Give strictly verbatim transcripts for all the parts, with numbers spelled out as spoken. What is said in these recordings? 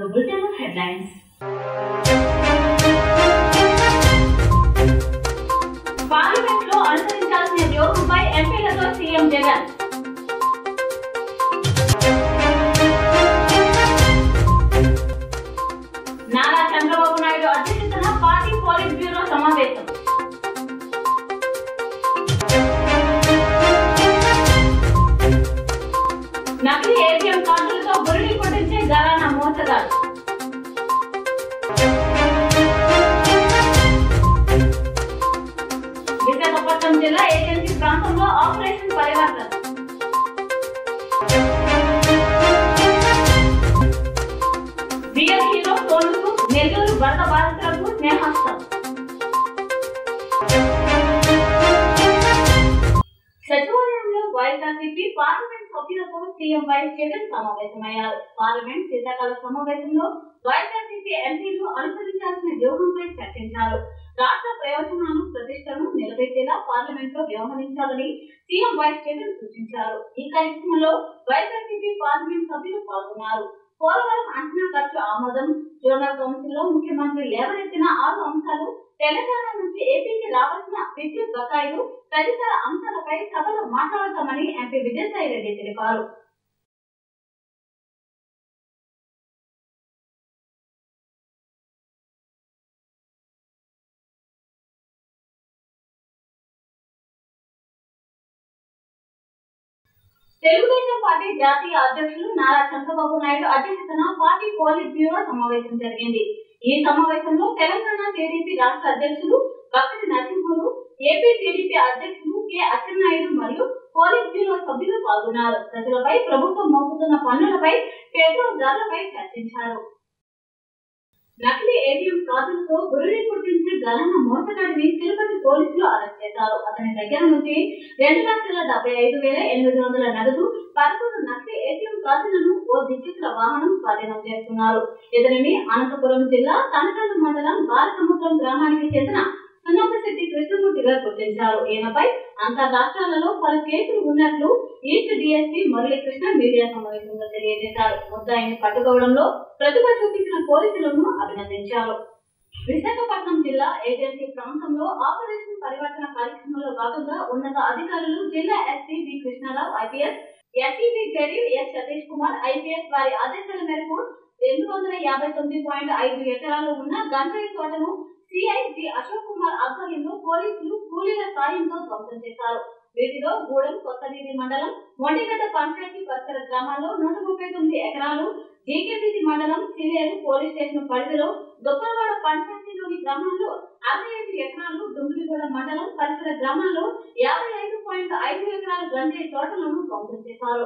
the bulletin of headlines. Parliament లో అనుసరించాల్సిన వ్యూహంపై ఎంపీలతో సీఎం జగన్. నారా చంద్రబాబు నాయుడు అధ్యక్షతన పార్టీ పోలిట్ బ్యూరో సమావేశం. నకిలీ ఏటీఎం కార్డులతో బురిడి కొట్టించే గరానా మోసగాడు. విశాఖపట్నం జిల్లా ఏజెన్సీ ప్రాంతంలో ఆపరేషన్ పరివర్తన. రియల్ హీరో సోనుకు నెల్లూరు వరద బాధితులకు స్నేహస్తం. సచివాలయంలో వైఎస్ఆర్సీపీ పార్లమెంట్ సభ్యులతో సీఎం వైఎస్ జగన్ సమావేశమయ్యారు. పార్లమెంట్ శీతాకాల సమావేశంలో వైఎస్ఆర్సీపీ ఎంపీలు అనుసరించాల్సిన వ్యూహంపై చర్చించారు. రాష్ట్ర ప్రయోజనాలు ప్రతిష్టను నిలబెట్టేలా పార్లమెంట్ లో వ్యవహరించాలని సీఎం వైఎస్ జగన్ సూచించారు. ఈ కార్యక్రమంలో వైఎస్ఆర్సీపీ పార్లమెంట్ సభ్యులు పాల్గొన్నారు. పోలవరం అంచనా ఖర్చు ఆమోదం, జోనల్ కౌన్సిల్ లో ముఖ్యమంత్రి లేవనెత్తిన ఆరు అంశాలు, తెలంగాణ నుంచి ఏపీకి రావాల్సిన విద్యుత్ బకాయిలు తదితర అంశాలపై సభలో మాట్లాడతామని ఎంపీ విజయసాయి రెడ్డి తెలిపారు. తెలుగుదేశం పార్టీ జాతీయ అధ్యక్షులు నారా చంద్రబాబు నాయుడు అధ్యక్షతన పార్టీ పోలిట్ బ్యూరో సమావేశం జరిగింది. ఈ సమావేశంలో తెలంగాణ టీడీపీ రాష్ట్ర అధ్యక్షులు బక్కటి నరసింహులు, ఏపీ టీడీపీ అధ్యక్షులు కె అచ్చెన్నాయుడు మరియు పోలిట్ బ్యూరో సభ్యులు పాల్గొన్నారు. ప్రజలపై ప్రభుత్వం మోపుతున్న పన్నులపై, పెట్రోల్ ధరలపై చర్చించారు. నకిలీ ఏటీఎం కార్డులతో బురిడి కొట్టించే గలన మోసగాడిని తిరుపతి పోలీసులు అరెస్ట్ చేశారు. అతని దగ్గర నుంచి రెండు లక్షల డెబ్బై ఐదు వేల ఎనిమిది వందల నగదు, పదకొండు నకిలీ ఏటీఎం కార్డులను, ఓ ద్విచక్ర వాహనం స్వాధీనం చేస్తున్నారు. ఇతనిని అనంతపురం జిల్లా తనకల్లు మండలం బాలసముద్రం గ్రామానికి చెందిన సున్నపశెట్టి కృష్ణమూర్తిగా గుర్తించారు. ఈయనపై అంతర్ రాష్ట్రాలలో పలు కేసులు ఉన్నట్లు ఈస్ట్ డీఎస్పీ మురళీకృష్ణ మీడియా సమావేశంలో తెలియజేశారు. ముద్దాయిని పట్టుకోవడంలో ప్రతిభ చూపించిన పోలీసులను అభినందించారు. విశాఖపట్నం జిల్లా ఏజెన్సీ ప్రాంతంలో ఆపరేషన్ పరివర్తన కార్యక్రమంలో భాగంగా ఉన్నత అధికారులు జిల్లా SP V Krishnarao IPS, SEB JD S Satish Kumar IPS వారి ఆదేశాల మేరకు రెండు వందల యాభై తొమ్మిది పాయింట్ ఐదు ఎకరాలు ఉన్న గంజాయి తోటను సిఐ జి అశోక్ కుమార్ ఆధ్వర్యంలో పోలీసులు కూలీల సాయంతో ధ్వంసం చేశారు. వీటిలో గూడెం, కొత్తవీధి మండలం, మొండిగడ్డ పంచాయతీ పరిసర గ్రామాల్లో నూట ముప్పై తొమ్మిది ఎకరాలు, జీకేవీధి మండలం సిలేరు పోలీస్ స్టేషన్ పరిధిలో దుప్పలవాడ పంచాయతీలోని గ్రామాల్లో అరవై ఐదు ఎకరాలు, దుమ్మిడిగూడ మండలం పరిసర గ్రామాల్లో యాభై ఐదు పాయింట్ ఐదు ఎకరాల గంజాయి తోటలను ధ్వంసం చేశారు.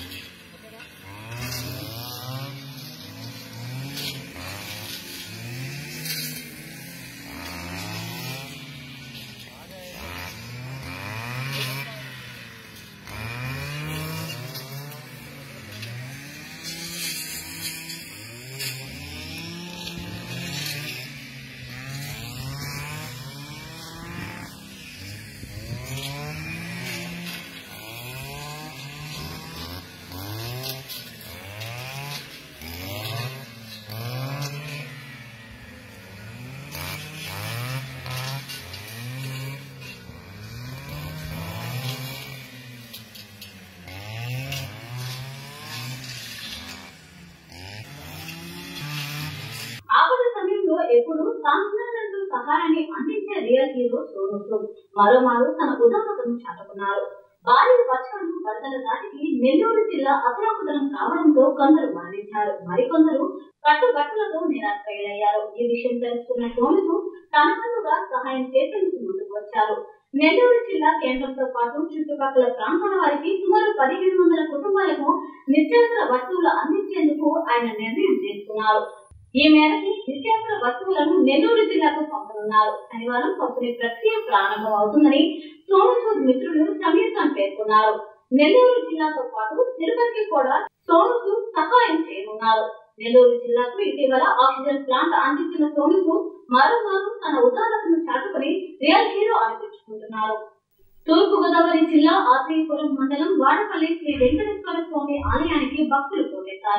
ఎప్పుడు సాంస్కృతిక సహాయాన్ని అందించే రియల్ హీరో సోను మరోమారు తన ఉదాహరణను చాటుకున్నారు. భారీ వర్షాలు, వరదల దాటికి నెల్లూరు జిల్లా అతలాకుతలం కావడంతో కొందరు మరణించారు, మరికొందరు కట్టుబట్టలతో నిరాశ్రయులయ్యారు. ఈ విషయం తెలుసుకున్న సోను తన వంతుగా సహాయం చేసేందుకు ముందుకు వచ్చారు. నెల్లూరు జిల్లా కేంద్రంతో పాటు చుట్టుపక్కల ప్రాంతాల వారికి సుమారు పదిహేను వందల కుటుంబాలకు నిత్యావసర వస్తువులు అందించేందుకు ఆయన నిర్ణయం తీసుకున్నారు. ఈ మేరకు నిత్యావసర వస్తువులను నెల్లూరు జిల్లాకు పంపనున్నారు. శనివారం పంపిణీ ప్రక్రియ ప్రారంభం అవుతుందని సోను సూద్ మిత్రులు సమీర్ ఖాన్ పేర్కొన్నారు. నెల్లూరు జిల్లాతో పాటు తిరుపతికి కూడా సోను సూద్ సహాయం చేయనున్నారు. నెల్లూరు జిల్లాకు ఇటీవల ఆక్సిజన్ ప్లాంట్ అందించిన సోను సూద్ మరోమారు తన ఉదారతను చాటుకుని రియల్ హీరో అనిపించుకుంటున్నారు. తూర్పు గోదావరి జిల్లా ఆత్రేయపురం మండలం వాడపల్లి శ్రీ వెంకటేశ్వర స్వామి ఆలయానికి భక్తులు పోటెత్తారు.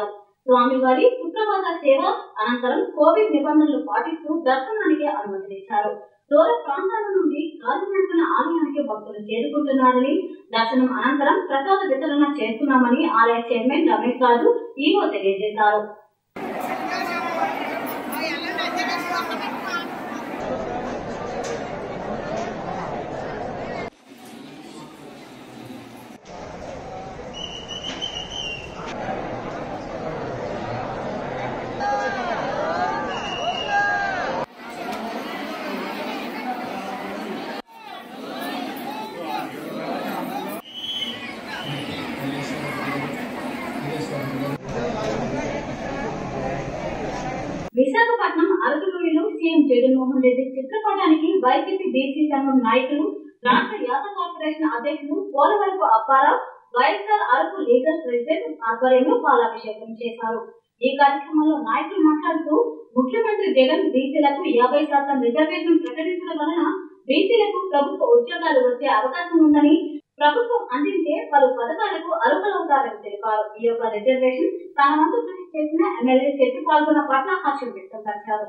స్వామివారి సుప్రభాత సేవ అనంతరం కోవిడ్ నిబంధనలు పాటిస్తూ దర్శనానికి అనుమతినిచ్చారు. దూర ప్రాంతాల నుండి కాలినడకన ఆలయానికి భక్తులు చేరుకుంటున్నారని, దర్శనం అనంతరం ప్రసాద వితరణ చేస్తున్నామని ఆలయ చైర్మన్ రమేష్ రాజు ఈవో తెలియజేశారు. విశాఖపట్నం అరకులోయలో సీఎం జగన్మోహన్ రెడ్డి చిత్రపటానికి వైసీపీ బీసీ సంఘం నాయకులు, రాష్ట్ర యాత కార్పొరేషన్ అధ్యక్షులు Polavarapu Apparao, YSR Araku legal president ఆధ్వర్యంలో పాలాభిషేకం చేశారు. ఈ కార్యక్రమంలో నాయకులు మాట్లాడుతూ, ముఖ్యమంత్రి జగన్ బీసీలకు యాభై శాతం రిజర్వేషన్ ప్రకటించడం వలన బీసీలకు ప్రభుత్వ ఉద్యోగాలు వచ్చే అవకాశం ఉందని, ప్రభుత్వం అందించే పలు పథకాలకు అర్హులవుతారని తెలిపారు. ఈ యొక్క రిజర్వేషన్ తన వంతు కృషి చేసిన ఎమ్మెల్యే చెట్టు పాల్గొన్న పట్ల హర్షం వ్యక్తం పరిచారు.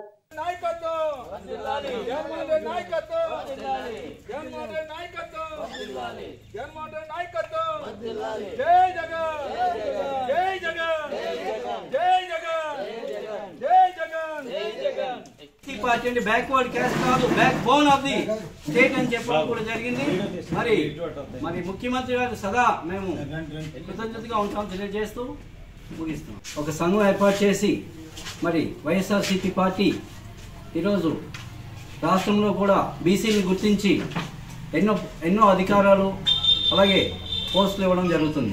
పార్టీ అంటే బ్యాక్వర్డ్ క్యాస్ట్ కాదు, backbone of the state అని చెప్పడం కూడా జరిగింది. మరి మరి ముఖ్యమంత్రి గారు సదా మేము కృతజ్ఞతగా ఉంటాం తెలియజేస్తూ ముగిస్తాం. ఒక సంఘం ఏర్పాటు చేసి మరి వైఎస్ఆర్సీపీ పార్టీ ఈరోజు రాష్ట్రంలో కూడా బీసీని గుర్తించి ఎన్నో ఎన్నో అధికారాలు అలాగే పోస్టులు ఇవ్వడం జరుగుతుంది.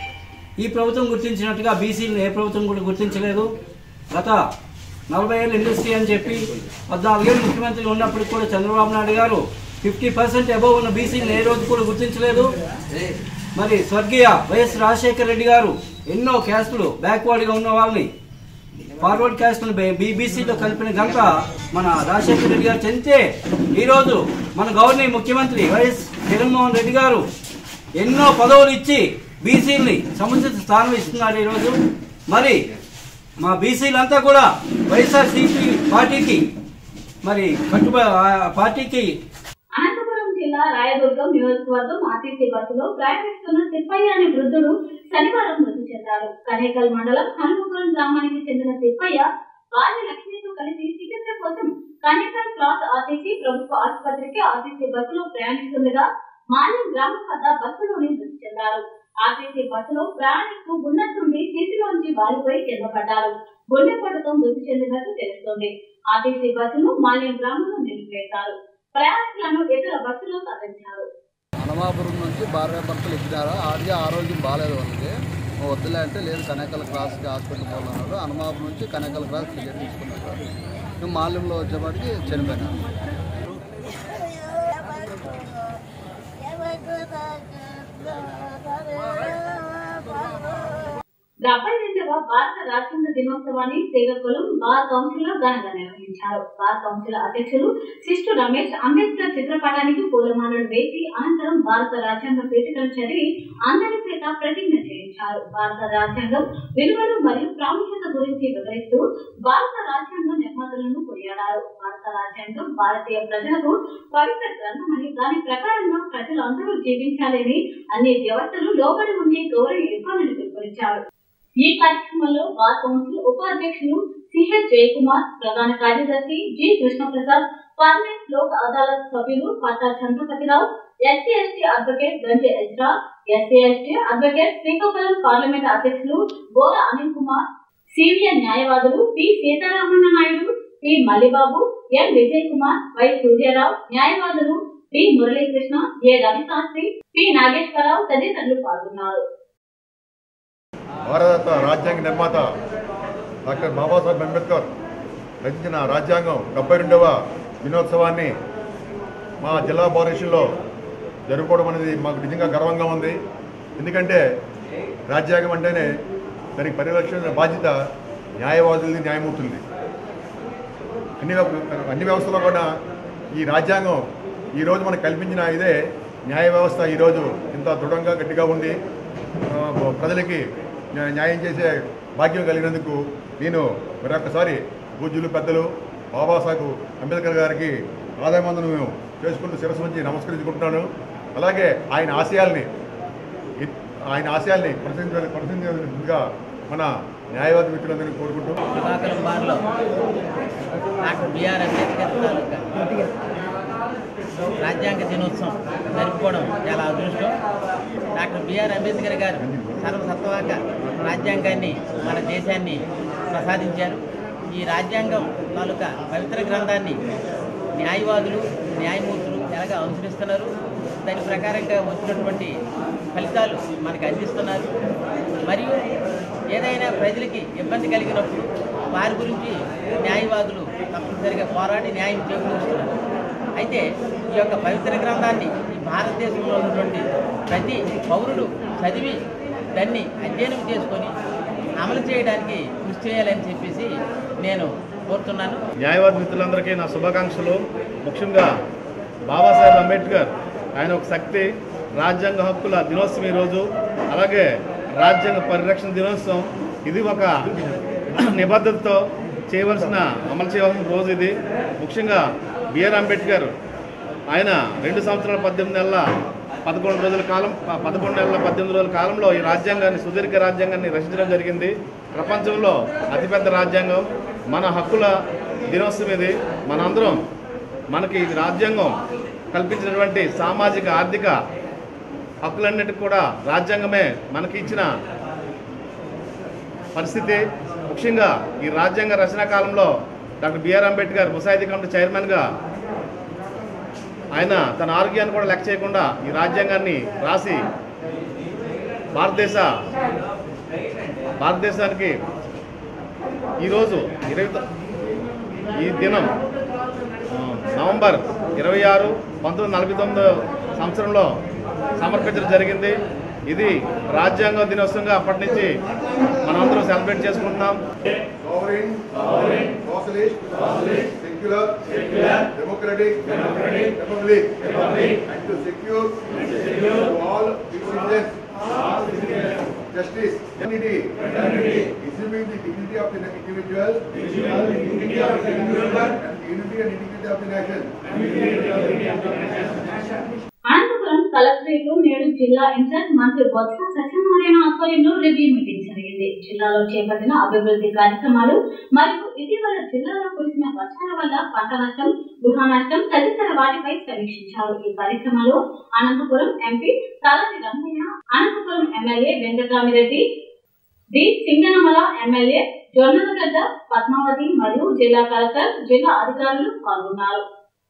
ఈ ప్రభుత్వం గుర్తించినట్టుగా బీసీలను ఏ ప్రభుత్వం కూడా గుర్తించలేదు. గత నలభై ఏళ్ళు ఇండస్ట్రీ అని చెప్పి పద్నాలుగేళ్ళు ముఖ్యమంత్రి ఉన్నప్పటికి కూడా చంద్రబాబు నాయుడు గారు ఫిఫ్టీ పర్సెంట్ అబవ్ ఉన్న బీసీలను ఏ రోజు కూడా గుర్తించలేదు. మరి స్వర్గీయ వైఎస్ రాజశేఖర రెడ్డి గారు ఎన్నో క్యాస్టులు బ్యాక్వర్డ్గా ఉన్న వాళ్ళని ఫార్వర్డ్ క్యాస్ట్ను బీబీసీలో కలిపిన ఘనత మన రాజశేఖర రెడ్డి గారు చెందితే, ఈరోజు మన గవర్నర్ ముఖ్యమంత్రి వైఎస్ జగన్మోహన్ రెడ్డి గారు ఎన్నో పదవులు ఇచ్చి బీసీలని సముచిత స్థానం ఇస్తున్నారు. ఈరోజు మరి మా బీసీలంతా కూడా వైఎస్ఆర్సీపీ పార్టీకి మరి కట్టుబడి పార్టీకి. అనంతపురం జిల్లా రాయదుర్గం నియోజకవర్గం ఆర్టీసీ బస్సులో ప్రయాణిస్తున్న తిప్పయ్య అనే వృద్ధుడు శనివారం మృతి చెందారు. కనేకల్ మండలం హనుమపురం గ్రామానికి చెందిన తిప్పయ్య భార్య లక్ష్మితో కలిసి చికిత్స కోసం కనేకల్ క్రాస్ ఆర్టీసీ ప్రభుత్వ ఆసుపత్రికి ఆర్టీసీ బస్సులో ప్రయాణిస్తుండగా మాల్యం గ్రామం వద్ద బస్సులోని మృతి చెందారు. ఆర్టీసీ బస్సులో ప్రయాణిస్తూ ఉన్నట్టుండి సీటులోంచి వారిపోయి కింద పడ్డారు. గుండెపోటుతో మృతి చెందినట్టు తెలుస్తోంది. ఆర్టీసీ బస్సును మాల్యం గ్రామంలో నిలిపివేశారు. ప్రయాణికులను ఇతర బస్సులో తరలించారు. హనుమాపురం నుంచి భార్య భర్తలు ఎక్కినారు. ఆడిగా ఆరోగ్యం బాగాలేదు వాళ్ళకి. వద్దులే అంటే లేదు కనేకల్ క్రాస్కి హాస్పిటల్ పోతున్నారు. హనుమాపురం నుంచి కనేకల్ క్రాస్ టికెట్ తీసుకున్నారు. మేము మాల్యంలో వచ్చేపాటికి చనిపోయినారు. డెబ్బై రెండవ భారత రాజ్యాంగ దినోత్సవాన్ని శ్రీకాకుళం బార్ కౌన్సిల్ లో ఘనంగా నిర్వహించారు. బార్ కౌన్సిల్ అధ్యక్షులు సిస్టు రమేష్ అంబేద్కర్ చిత్రపటానికి పూలమాలలు వేసి అనంతరం భారత రాజ్యాంగ పీఠికలు చదివి అందరి చేత ప్రతిజ్ఞ చేయించారు. భారత రాజ్యాంగం విలువలు మరియు ప్రాముఖ్యత గురించి వివరిస్తూ భారత రాజ్యాంగ నిర్మాతలను కొనియాడారు. భారత రాజ్యాంగం భారతీయ ప్రజలకు పవిత్ర గ్రంథమని, దాని ప్రకారంగా ప్రజలు అందరూ జీవించాలని, అన్ని వ్యవస్థలు లోబడి ఉండే గౌరవ ఇవ్వాలని పిలుపునిచ్చారు. ఈ కార్యక్రమంలో బార్ కౌన్సిల్ ఉపాధ్యక్షులు సిహెచ్ జయకుమార్, ప్రధాన కార్యదర్శి జి కృష్ణప్రసాద్, పర్మనెంట్ లోక్ అదాలత్ సభ్యులు Patta Chandrapatirao, SC ST advocate Ganje Ezra, SC ST advocate Srikakulam parliament అధ్యక్షులు బోర అనిల్ కుమార్, సీనియర్ న్యాయవాదులు P Seetharamanna Naidu, P Mallibabu, M Vijay Kumar, Y Suryarao, న్యాయవాదులు P Muralikrishna, A Ravishastri, P Nageswararao తదితరులు పాల్గొన్నారు. భారత రాజ్యాంగ నిర్మాత డాక్టర్ బాబాసాహెబ్ అంబేద్కర్ రచించిన రాజ్యాంగం డెబ్బై రెండవ దినోత్సవాన్ని మా జిల్లా బారిషన్లో జరుపుకోవడం అనేది మాకు నిజంగా గర్వంగా ఉంది. ఎందుకంటే రాజ్యాంగం అంటేనే దానికి పరిరక్షణ బాధ్యత న్యాయవాదులది, న్యాయమూర్తులది. అన్ని అన్ని వ్యవస్థలో కూడా ఈ రాజ్యాంగం ఈరోజు మనకు కల్పించిన ఇదే న్యాయ వ్యవస్థ ఈరోజు ఇంత దృఢంగా గట్టిగా ఉండి ప్రజలకి న్యాయం చేసే భాగ్యం కలిగినందుకు నేను మరొకసారి పూజ్యులు పెద్దలు బాబాసాహెబ్ అంబేద్కర్ గారికి ఆదాయమందును మేము చేసుకుంటూ శిరస్సు నుంచి నమస్కరించుకుంటున్నాను. అలాగే ఆయన ఆశయాల్ని ఆయన ఆశయాల్ని ప్రశ్నించ ప్రశ్నించేందుగా మన న్యాయవాది మిత్రులందరినీ కోరుకుంటూ దివాకరం బార్లో డాక్టర్ బిఆర్ అంబేద్కర్ తాలూకా రాజ్యాంగ దినోత్సవం జరుపుకోవడం చాలా అదృష్టం. డాక్టర్ బిఆర్ అంబేద్కర్ గారు సర్వసత్వాక రాజ్యాంగాన్ని మన దేశాన్ని ప్రసాదించారు. ఈ రాజ్యాంగం తాలూకా పవిత్ర గ్రంథాన్ని న్యాయవాదులు న్యాయమూర్తులు ఎలాగ అనుసరిస్తున్నారు, దాని ప్రకారంగా వచ్చినటువంటి ఫలితాలు మనకు అందిస్తున్నారు. మరియు ఏదైనా ప్రజలకి ఇబ్బంది కలిగినప్పుడు వారి గురించి న్యాయవాదులు తప్పనిసరిగా పోరాడి న్యాయం చేకూరుస్తున్నారు. అయితే ఈ యొక్క పవిత్ర గ్రంథాన్ని ఈ భారతదేశంలో ఉన్నటువంటి ప్రతి పౌరుడు చదివి దాన్ని అధ్యయనం చేసుకొని అమలు చేయడానికి కృషి చేయాలని చెప్పేసి నేను కోరుతున్నాను. న్యాయవాది మిత్రులందరికీ నా శుభాకాంక్షలు. ముఖ్యంగా బాబాసాహెబ్ అంబేద్కర్ ఆయన ఒక శక్తి, రాజ్యాంగ హక్కుల దినోత్సవం ఈరోజు, అలాగే రాజ్యాంగ పరిరక్షణ దినోత్సవం. ఇది ఒక నిబద్ధతతో చేయవలసిన అమలు చేయవలసిన రోజు ఇది. ముఖ్యంగా బిఆర్ అంబేద్కర్ ఆయన రెండు సంవత్సరాల పద్దెనిమిది నెలల పదకొండు రోజుల కాలం పదకొండు నెలల పద్దెనిమిది రోజుల కాలంలో ఈ రాజ్యాంగాన్ని సుదీర్ఘ రాజ్యాంగాన్ని రచించడం జరిగింది. ప్రపంచంలో అతిపెద్ద రాజ్యాంగం, మన హక్కుల దినోత్సవం ఇది. మనందరం మనకి ఇది రాజ్యాంగం కల్పించినటువంటి సామాజిక ఆర్థిక హక్కులన్నిటికీ కూడా రాజ్యాంగమే మనకి ఇచ్చిన పరిస్థితి. ముఖ్యంగా ఈ రాజ్యాంగ రచనా కాలంలో డాక్టర్ బిఆర్ అంబేద్కర్ ముసాయిదీ కమిటీ చైర్మన్గా ఆయన తన ఆరోగ్యాన్ని కూడా లెక్క చేయకుండా ఈ రాజ్యాంగాన్ని రాసి భారతదేశ భారతదేశానికి ఈరోజు ఇరవై ఈ దినం నవంబర్ ఇరవై ఆరు పంతొమ్మిది నలభై తొమ్మిదో సంవత్సరంలో సమర్పించడం జరిగింది. ఇది రాజ్యాంగ దినోత్సవంగా అప్పటి నుంచి మనందరం సెలబ్రేట్ చేసుకుంటున్నాం. secular, secular, democratic, democratic republic, republic, and to secure, and to secure to all citizens, all citizens, justice, dignity, fraternity, assuming the dignity of the individual, individual, the dignity of the individual, and the unity and integrity of the nation, and the unity and integrity of the nation. Anantapuram collectorate లో నేడు జిల్లా incharge మంత్రి బొత్స సత్యనారాయణ ఆధ్వర్యంలో review meeting జరిగింది. జిల్లాలో చేపట్టిన అభివృద్ధి కార్యక్రమాలు మరియు ఇటీవల జిల్లాలో కురిసిన వర్షాల వల్ల పంట నష్టం, గృహ నష్టం తదితర వాటిపై సమీక్షించారు. ఈ కార్యక్రమంలో Anantapuram MP Talati Rangaiah, Anantapuram MLA Venkatramireddy, D Singanamala MLA Jonnalagadda Padmavathi మరియు జిల్లా కలెక్టర్, జిల్లా అధికారులు పాల్గొన్నారు.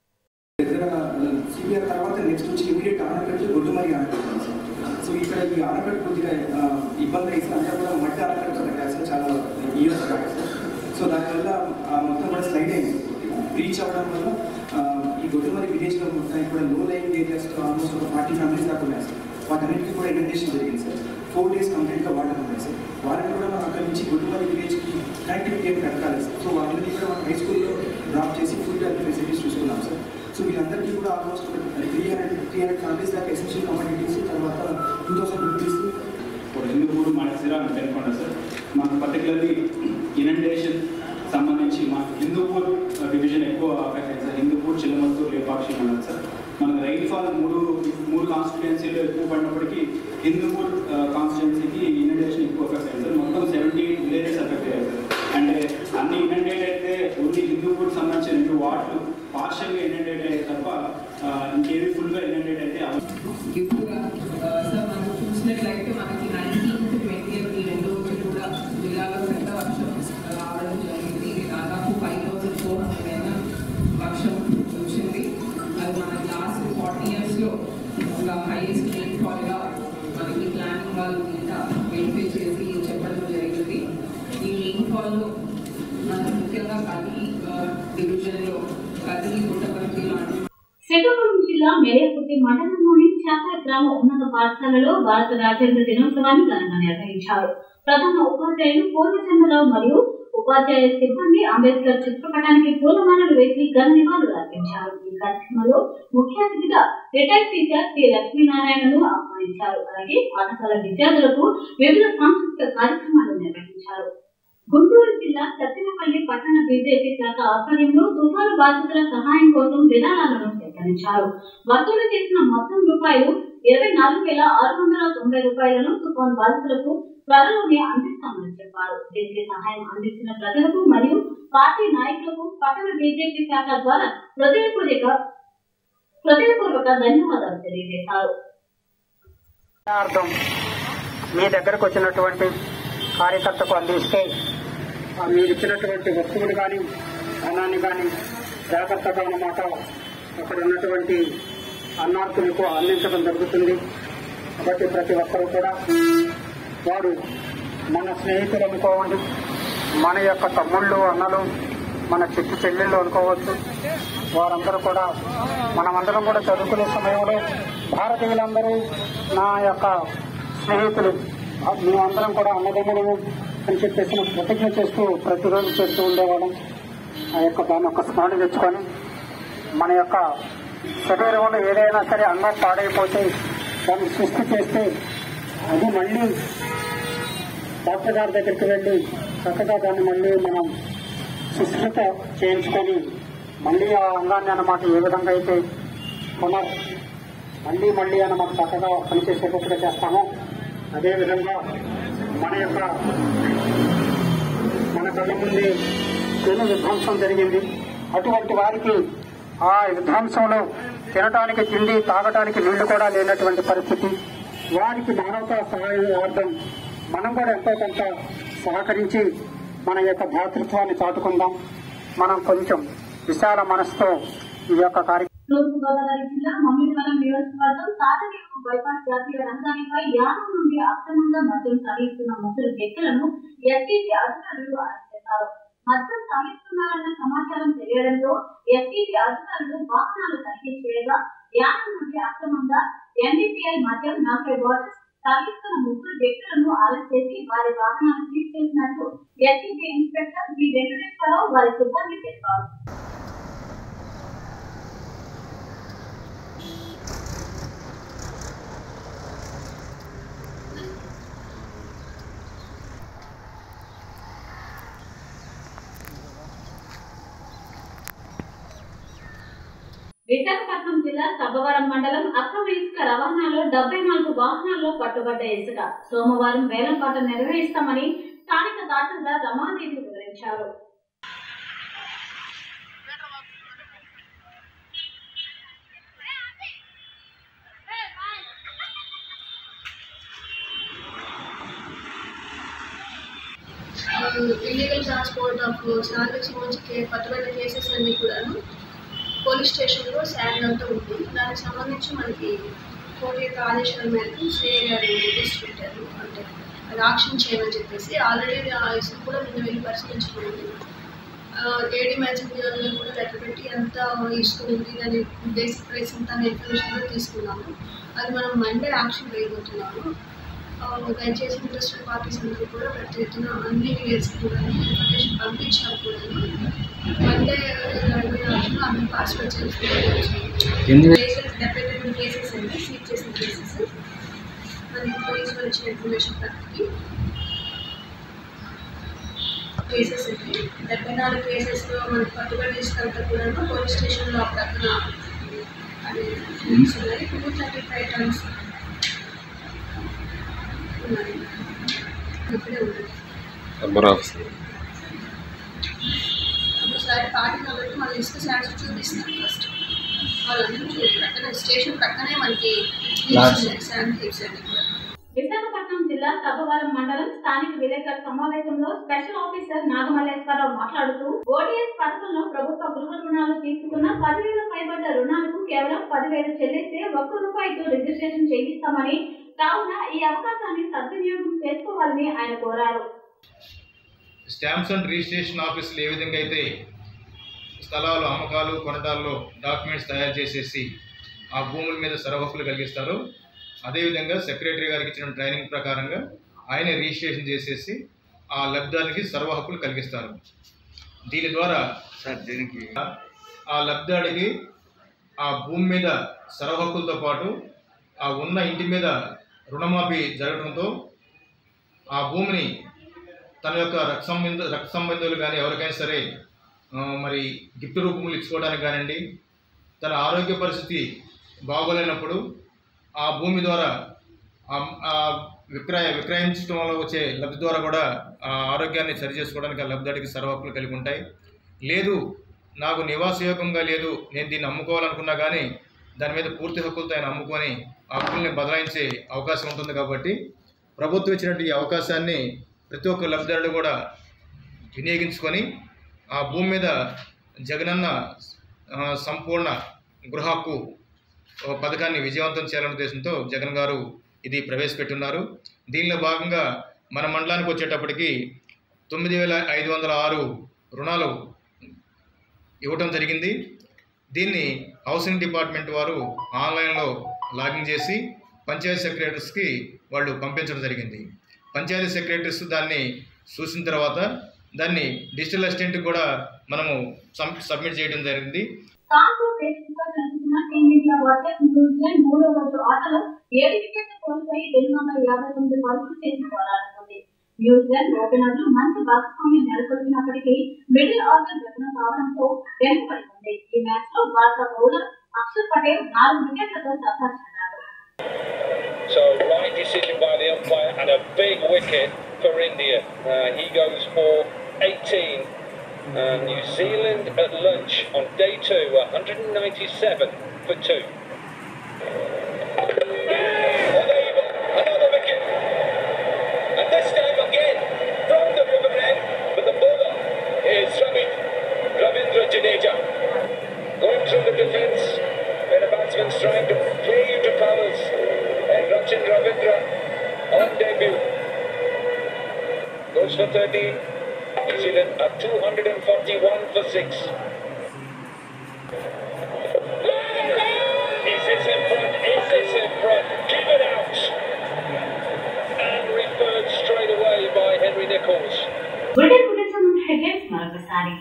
సిబిఆర్ తర్వాత నెక్స్ట్ వచ్చి ఇమీడియట్ ఆనకట్టు గొడ్డుమరి ఆనకట్టు. సో ఇక్కడ ఈ ఆనకట్టు కొద్దిగా ఇబ్బంది అయితే అంతా కూడా మట్టి ఆనకట్టు కట్టారు సార్, చాలా ఇయర్స్ కట్టారు సార్. సో దానివల్ల మొత్తం కూడా స్లైడ్ అయింది. రీచ్ అవ్వడం వల్ల ఈ గొడ్డుమరి విలేజ్లో మొత్తం కూడా లో లైన్ ఏరియాస్లో ఆల్మోస్ట్ ఒక ఫార్టీ ఫ్యామిలీస్ దాకా ఉన్నాయి సార్. వాటన్నిటికీ కూడా ఇన్విటేషన్ జరిగింది సార్. ఫోర్ డేస్ కంప్లీట్గా వాటర్ ఉన్నాయి సార్. వాళ్ళని కూడా మనం అక్కడి నుంచి గొడ్డుమరి విలేజ్కి కనెక్టివిటీ ఏమి కట్టాలి సార్. సో వాళ్ళని కూడా మనం హై స్కూల్లో డ్రాప్ చేసి ఫుడ్ అండ్ ఫెసిలిటీస్ చూసుకున్నాం సార్. సో వీళ్ళందరికీ కూడా almost three hundred three hundred families దాకా ఎసెన్షియల్ కమ్యూనిటీస్, తర్వాత two thousand rupees Hindupur Madasira Penukonda sir. మాకు పర్టికులర్లీ ఇనండేషన్ సంబంధించి మాకు హిందూపూర్ డివిజన్ ఎక్కువ అఫెక్ట్ అయింది సార్. హిందూపూర్, చిల్లమత్తూరు, లేపాక్షి మండలం సార్. మనకు రైన్ఫాల్ మూడు మూడు కాన్స్టిట్యుయెన్సీలో ఎక్కువ పడినప్పటికీ హిందూపూర్ కాన్స్టిట్యుయెన్సీకి ఇనండేషన్ ఎక్కువ ఎఫెక్ట్ అయింది సార్. మొత్తం సెవెంటీ ఎయిట్ విలేజెస్ ఎఫెక్ట్ అయ్యాయి సార్. అంటే అన్ని ఇనండేట్ అయితే ఓన్లీ హిందూపూర్ సంబంధించిన రెండు వార్డులు పార్షల్గా ఇనండేట్ అయ్యాయి తప్ప ఇంకేవి ఫుల్గా ఇనండేట్ అయితే గిఫ్ట్గా సార్ మనం చూసినట్లయితే మనకి నైన్టీన్త్ ట్వంటీ ఈ రెండు రోజులు కూడా జిల్లాలో పెద్ద వర్షం రావడం జరిగింది. దాదాపు ఫైవ్ థౌసండ్ ఫోర్ హండ్రెడ్ అయినా వర్షం వచ్చింది. అది మన లాస్ట్ ఫార్టీ ఇయర్స్లో ఒక హైయెస్ట్ రైన్ఫాల్గా మనకి ప్లానింగ్ వాళ్ళు ఇంత వెరిఫై చేసి చెప్పడం జరిగింది. ఈ రైన్ఫాల్లో మనం ముఖ్యంగా కదిలి డివిజన్లో కదిలి గుట్టపర్తి లాంటి శ్రీకాకుళం జిల్లా మేరేపుట్టి మండలంలోని చాకర గ్రామ ఉన్నత పాఠశాలలో భారత రాజ్యాంగ దినోత్సవాన్ని ఘనంగా నిర్వహించారు. ప్రధాన ఉపాధ్యాయులు పూర్ణచంద్రరావు మరియు ఉపాధ్యాయ సిబ్బంది అంబేద్కర్ చిత్రపటానికి పూలమాలలు వేసి ఘన నివాళులు అర్పించారు. ఈ కార్యక్రమంలో ముఖ్య అతిథిగా రిటైర్డ్ టీచర్ టి లక్ష్మీనారాయణను ఆహ్వానించారు. అలాగే పాఠశాల విద్యార్థులకు వివిధ సాంస్కృతిక కార్యక్రమాలు నిర్వహించారు. గుంటూరు జిల్లా సత్తినపల్లి పట్టణ బీజేపీ శాఖ ఆధ్వర్యంలో తుఫాను బాధితుల సహాయం కోసం విరాళాలను సేకరించారు. వసూలు చేసిన మొత్తం రూపాయలు ఇరవై నాలుగు వేల ఆరు వందల తొంభై రూపాయలను తుఫాను బాధితులకు త్వరలోనే అందిస్తామని చెప్పారు. దీనికి సహాయం అందించిన ప్రజలకు మరియు పార్టీ నాయకులకు పట్టణ బీజేపీ శాఖ ద్వారా హృదయపూర్వక హృదయపూర్వక ధన్యవాదాలు తెలియజేశారు. మీ దగ్గరకు వచ్చినటువంటి కార్యకర్తకు అందిస్తే మీరు ఇచ్చినటువంటి వస్తువులు కానీ ధనాన్ని కానీ జాగ్రత్తగా అన్నమాట అక్కడ ఉన్నటువంటి అన్నార్థులకు అందించడం జరుగుతుంది. కాబట్టి ప్రతి ఒక్కరూ కూడా వారు మన స్నేహితులు అనుకోవండి, మన యొక్క తమ్ముళ్ళు అన్నలు, మన చెట్టు చెల్లెళ్ళు అనుకోవచ్చు. వారందరూ కూడా మనమందరం కూడా చదువుకునే సమయంలో భారతీయులందరూ నా యొక్క స్నేహితులు, మేమందరం కూడా అన్నదమ్ములము అని చెప్పేసి ప్రతిజ్ఞ చేస్తూ ప్రతిరోజు చేస్తూ ఉండేవాళ్ళం. ఆ యొక్క దాని యొక్క స్మరణ తెచ్చుకొని మన యొక్క శరీరంలో ఏదైనా సరే అన్నం పాడైపోతే దాన్ని సృష్టి చేస్తే అది మళ్ళీ డాక్టర్ గారి దగ్గరికి వెళ్ళి చక్కగా దాన్ని మళ్ళీ మనం సుశ్రుత చేయించుకొని మళ్ళీ ఆ అంగాన్ని అన్నమాట ఏ విధంగా అయితే పునర్ మళ్ళీ మళ్ళీ అన్నమాట చక్కగా పనిచేసేటట్టుగా చేస్తామో అదేవిధంగా మన యొక్క మన కళ్ళ ముందే పెను విధ్వంసం జరిగింది. అటువంటి వారికి ఆ విధ్వంసంలో తినటానికి తిండి, తాగటానికి నీళ్లు కూడా లేనటువంటి పరిస్థితి. వారికి మానవతా సహాయార్థం మనం కూడా ఎంతో కొంత సహకరించి మన యొక్క భాతృత్వాన్ని చాటుకుందాం. మనం కొంచెం విశాల మనసుతో ఈ యొక్క కార్యక్రమం. తూర్పుగోదావరి జిల్లా మమ్మిడివరం నియోజకవర్గం తాతనేరు బైపాస్ జాతీయ రహదారిపై యానం నుండి అక్రమంగా మద్యం సాగిస్తున్న ముగ్గురు వ్యక్తులను ఎస్టీపీ అధికారులు అరెస్ట్ చేశారు. మద్యం సాగిస్తున్నారన్న సమాచారం తెలియడంతో ఎస్టీపీ అధికారులు వాహనాలు తనిఖీ చేయగా యానం నుండి అక్రమంగా ఎన్డీపీఐ మద్యం నలభై బాటిల్స్ సాగిస్తున్న ముగ్గురు వ్యక్తులను అరెస్ట్ చేసి వారి వాహనాలు సీజ్ చేసినట్లు ఎస్టీపీ ఇన్స్పెక్టర్ వి వెంకటేశ్వరరావు వారి సిబ్బంది తెలిపారు. విశాఖపట్నం జిల్లా సబ్బవరం మండలం అక్రమ ఇసుక రవాణాలో డెబ్బై నాలుగు వాహనాల్లో పట్టుబడ్డ ఇసుక సోమవారం వేలంపాట నిర్వహిస్తామని స్థానిక తహసీల్దార్ రమాదేవి వివరించారు. ఇల్లీగల్ ట్రాన్స్పోర్ట్ ఆఫ్ స్టాండర్డ్స్ సంబంధించి పట్టుబడిన కేసెస్ అన్ని కూడాను పోలీస్ స్టేషన్లో శాండ్ అంతా ఉంది. దానికి సంబంధించి మనకి కోర్టు యొక్క ఆదేశాల మేరకు సిఐ గారు లిస్ట్ పెట్టారు. అంటే అది ఆక్షన్ చేయమని చెప్పేసి ఆల్రెడీ ఆ ఇసుక కూడా నిన్న వెళ్ళి పరిశీలించుకోండి. ఏడీ మ్యాచింగ్ కూడా లెటర్ పెట్టి ఎంత ఇసుక ఉంది దాని బేసిక్ ప్రైస్ ఎంత అనే ఇన్ఫర్మేషన్ కూడా తీసుకున్నాము. అది మనం మండే ఆక్షన్ వేయబోతున్నాము. దయచేసి ఇంట్రెస్టెడ్ పార్టీస్ అందరూ కూడా ప్రతి ఎత్తున అన్ని విలేజ్కి కూడా ఇన్ఫర్మేషన్ పంపించారు. కూడా మండే ఆక్షన్ అన్ని పార్టిసిపేట్ చేస్తున్నారు. కేసెస్ డెబ్బై తొమ్మిది కేసెస్ అండి సీజ్ చేసిన కేసెస్ మనకి పోలీసు వాళ్ళు ఇచ్చిన ఇన్ఫర్మేషన్ ప్రతి కేసెస్ అండి. డెబ్బై నాలుగు కేసెస్లో మనకి పట్టుబడి తీసుకంతా కూడా పోలీస్ స్టేషన్లో ఒక పక్కన అది ఉన్నాయి. టూ థర్టీ ఫైవ్ టన్స్ ఉన్నాయి. ఇక్కడే ఉన్నాయి. ఒకసారి పార్టీ కాబట్టి మన ఇసుక శాండ్స్ చూపిస్తాను. ఫస్ట్ వాళ్ళందరూ ప్రక్కన స్టేషన్ ప్రక్కనే మనకి శాండ్ హిప్స్ అన్ని కూడా. విశాఖపట్నం జిల్లా సబ్బవరం మండలం స్థానిక విలేకరుల సమావేశంలో స్పెషల్ ఆఫీసర్ నాగమల్లేశ్వరరావు మాట్లాడుతూ ఓటీఎస్ పథకంలో ప్రభుత్వ గృహ రుణాలు తీసుకున్న పదివేల పైబడ్డ రుణాలకు కేవలం పదివేలు చెల్లిస్తే ఒక్క రూపాయితో రిజిస్ట్రేషన్ చేయిస్తామని, కావున ఈ అవకాశాన్ని సద్వినియోగం చేసుకోవాలని ఆయన కోరారు. స్టాంప్స్ అండ్ రిజిస్ట్రేషన్ ఆఫీసులు ఏ విధంగా అయితే స్థలాలు అమ్మకాలు కొనటాల్లో డాక్యుమెంట్స్ తయారు చేసేసి ఆ భూముల మీద సర్వహక్కులు కలిగిస్తారు, అదేవిధంగా సెక్రటరీ గారికి ఇచ్చిన ట్రైనింగ్ ప్రకారంగా ఆయన రిజిస్ట్రేషన్ చేసేసి ఆ లబ్ధిదారునికి సర్వ హక్కులు కలిగిస్తారు. దీని ద్వారా సార్ దీనికి ఆ లబ్ధిదారుడికి ఆ భూమి మీద సర్వ హక్కులతో పాటు ఆ ఉన్న ఇంటి మీద రుణమాఫీ జరగడంతో ఆ భూమిని తన యొక్క రక్త సంబంధ రక్త సంబంధులు కానీ ఎవరికైనా సరే మరి గిఫ్ట్ రూపంలో ఇచ్చుకోవడానికి కానివ్వండి, తన ఆరోగ్య పరిస్థితి బాగోలేనప్పుడు ఆ భూమి ద్వారా విక్రయ విక్రయించడం వల్ల వచ్చే లబ్ధి ద్వారా కూడా ఆ ఆరోగ్యాన్ని సరి చేసుకోవడానికి ఆ లబ్ధిదారుడికి సర్వ హక్కులు కలిగి ఉంటాయి. లేదు నాకు నివాసయోగంగా లేదు, నేను దీన్ని అమ్ముకోవాలనుకున్నా కానీ దాని మీద పూర్తి హక్కులతో ఆయన అమ్ముకొని ఆ హక్కుల్ని బదలాయించే అవకాశం ఉంటుంది. కాబట్టి ప్రభుత్వం ఇచ్చినటువంటి ఈ అవకాశాన్ని ప్రతి ఒక్క లబ్ధిదారుడు కూడా వినియోగించుకొని ఆ భూమి మీద జగనన్న సంపూర్ణ గృహ హక్కు పథకాన్ని విజయవంతం చేయాలనే ఉద్దేశంతో జగన్ గారు ఇది ప్రవేశపెట్టున్నారు. దీనిలో భాగంగా మన మండలానికి వచ్చేటప్పటికి తొమ్మిది వేల ఐదు వందల ఆరు రుణాలు ఇవ్వటం జరిగింది. దీన్ని హౌసింగ్ డిపార్ట్మెంట్ వారు ఆన్లైన్లో లాగిన్ చేసి పంచాయతీ సెక్రటరీస్కి వాళ్ళు పంపించడం జరిగింది. పంచాయతీ సెక్రటరీస్ దాన్ని చూసిన తర్వాత దాన్ని డిజిటల్ అసిస్టెంట్కి కూడా మనము సబ్మిట్ చేయడం జరిగింది. మూడో రోజు ఆటలో ఏడు వికెట్లు కోల్పోయి రెండు వందల యాభై తొమ్మిది పరుగులు చేసి పోరాడుతుంది. న్యూజిలాండ్ ఓపెనర్లు మంచి భాగస్వామ్యం నెలకొల్పినప్పటికీ మిడిల్ ఆర్డర్ జగన్ కావడంతో వెనుకబడుతుంది. ఈ మ్యాచ్ లో భారత బౌలర్ అక్షర్ పటేల్ నాలుగు వికెట్లతో సత్తా చాటాడు. So right decision by the umpire and a big wicket for India. Uh, he goes for eighteen. And New Zealand at lunch on day two, one hundred ninety-seven for two. Unable, another wicket. And this time again from the river end, but the bowler is Ravindra, Ravindra Jadeja. Going through the defence, where the batsman's trying to play you to powers. And Rachin Ravindra on debut. Goes for thirteen. New Zealand at two hundred forty-one for six. Is this in front? Is this in front? Keep it out. And referred straight away by Henry Nicholls. Bulletin bulletin headlines మరొకసారి.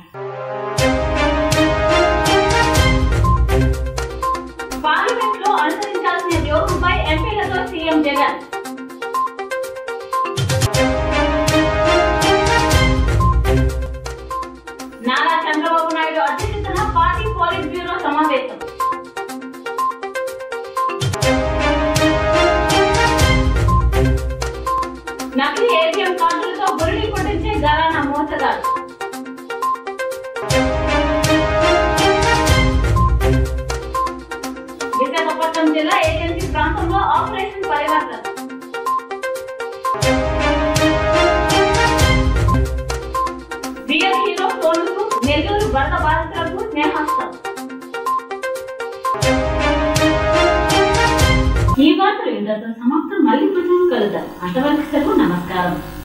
Parliament లో అనుసరించాల్సిన వ్యూహంపై ఎంపీలతో CM Jagan. Nara Chandrababu Naidu అధ్యక్షతన party polit bureau సమావేశం. నకిలీ ATM కార్డులతో బురిడి కొట్టించే గరానా మోసగాడు. విశాఖపట్నం జిల్లా ఏజెన్సీ ప్రాంతంలో ఆపరేషన్ పరివర్తన. రియల్ హీరో సోనుకు నెల్లూరు వరద బాధితులకు స్నేహస్తం. ఈ వార్తలు ఇంతతో సమాప్తం. మళ్ళీ మనం కలుద్దాం. అంతవరకు సెలవు. నమస్కారం.